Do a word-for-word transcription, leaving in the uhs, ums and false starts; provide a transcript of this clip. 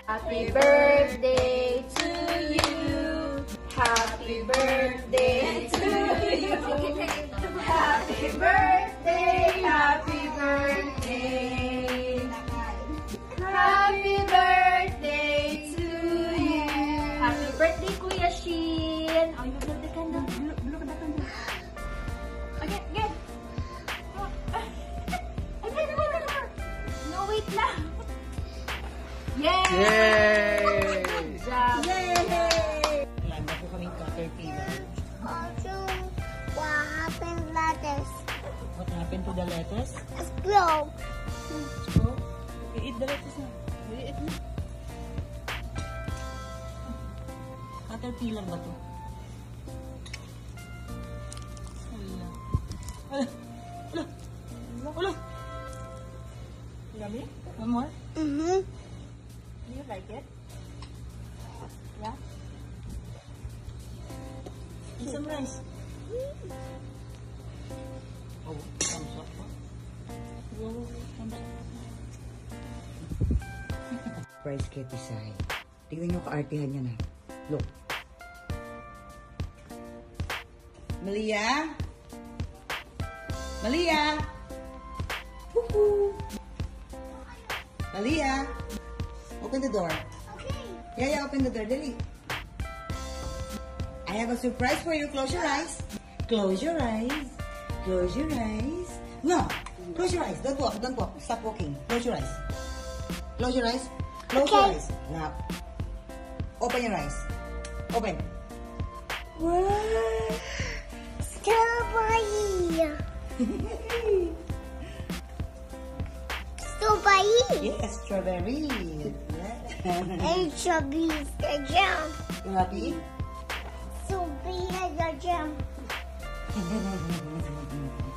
Happy birthday to you. Happy birthday to you. Happy birthday, happy birthday. Happy birthday to you. Happy birthday, Kuya Shin. Oh, yung birthday ka na. Bulo ka na ka na. Again, again. Again, wait, wait, wait. No, wait lang. Yay! Yay! Good job! Yay! Wala na po kaming caterpillar. Also, what happened lettuce? What happened to the lettuce? Let's go. So, okay, eat the lettuce na. Eat na. Caterpillar ba to? Wala. Wala. Wala. Wala. Yummy? One more? Mm-hmm. Do you like it? Yeah? Eat some rice. Oh, thumbs up. Whoa, thumbs up. Surprise kay Tisay. Tingnan nyo kaartihan niya na. Look. Malia? Malia? Woohoo! Malia? Open the door. Okay. Yeah, yeah, open the door. Dali. I have a surprise for you. Close your eyes. Close your eyes. Close your eyes. No. Close your eyes. Don't walk. Don't walk. Stop walking. Close your eyes. Close your eyes. Close Okay. your eyes. Now. Open your eyes. Open. What? Strawberry. Strawberry. Yes, strawberry. And strawberry is the jam. You happy? Strawberry has the jam.